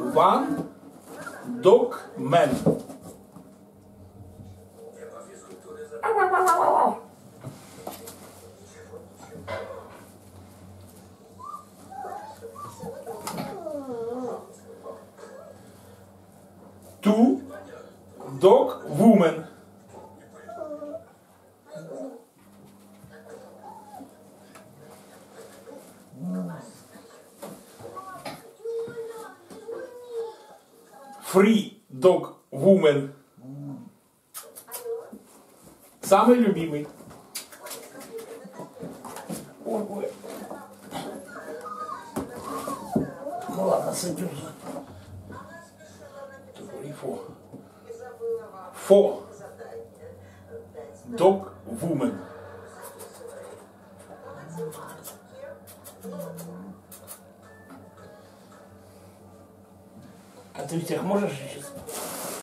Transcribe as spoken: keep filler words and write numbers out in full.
One dog man. Two dog woman. Three dog woman. Самый любимый. Ой, ой. Ну ладно, сойдем. Four. Four dog woman. А ты всех можешь сейчас?